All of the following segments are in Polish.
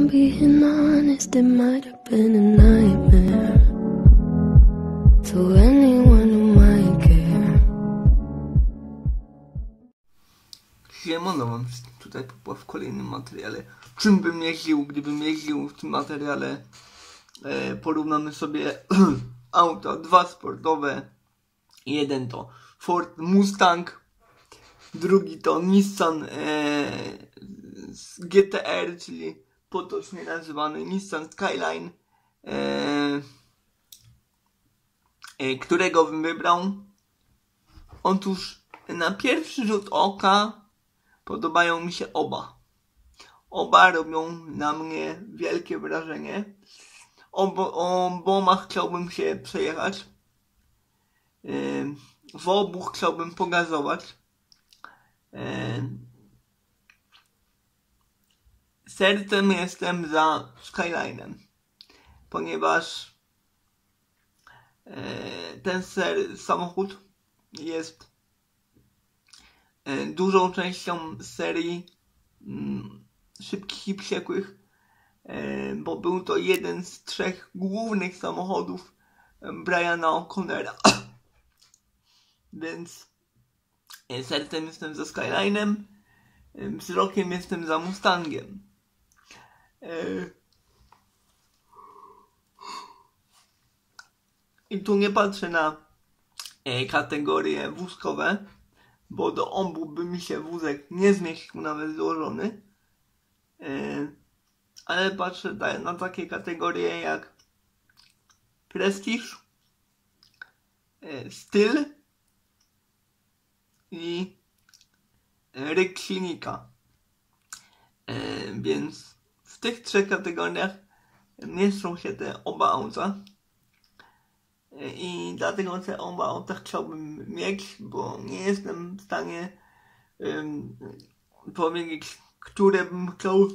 I'm being honest, it might have been a nightmare to anyone who might care. Siemano, mam tutaj w kolejnym materiale. Czym bym jeździł, gdybym jeździł w tym materiale? Porównamy sobie auta, dwa sportowe. Jeden to Ford Mustang, drugi to Nissan GT-R, czyli potocznie nazywany Nissan Skyline. Którego bym wybrał? Otóż na pierwszy rzut oka podobają mi się oba. Oba robią na mnie wielkie wrażenie. Oboma chciałbym się przejechać. W obu chciałbym pogazować. Sercem jestem za Skyline'em, ponieważ ten samochód jest dużą częścią serii Szybkich i Wściekłych, bo był to jeden z 3 głównych samochodów Briana O'Connora. Więc sercem jestem za Skyline'em, wzrokiem jestem za Mustangiem. I tu nie patrzę na kategorie wózkowe, bo do obu by mi się wózek nie zmieścił nawet złożony. Ale patrzę na takie kategorie jak prestiż, styl i ryk silnika. Więc w tych 3 kategoriach mieszczą się te oba auta. I dlatego te oba auta chciałbym mieć, bo nie jestem w stanie powiedzieć, które bym chciał.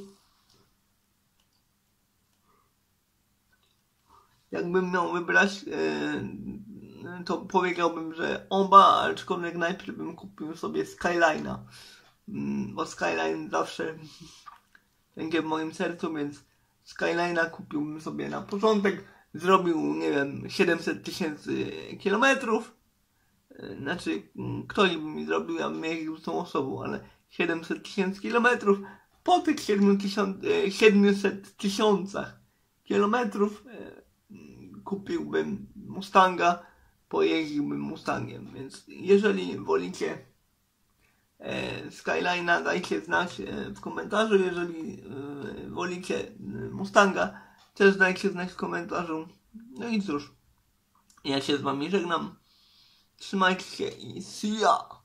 Jakbym miał wybrać, to powiedziałbym, że oba, aczkolwiek najpierw bym kupił sobie Skyline'a, bo Skyline zawsze będzie w moim sercu, więc Skyline'a kupiłbym sobie na początek, zrobił, nie wiem, 700 000 kilometrów, znaczy ktoś by mi zrobił, ja bym jeździł z tą osobą, ale 700 000 kilometrów, po tych 700 000 kilometrów kupiłbym Mustanga, pojeździłbym Mustangiem, więc jeżeli wolicie Skyline'a, dajcie znać w komentarzu, jeżeli wolicie Mustanga, też dajcie znać w komentarzu. No i cóż, ja się z wami żegnam, trzymajcie się i see ya!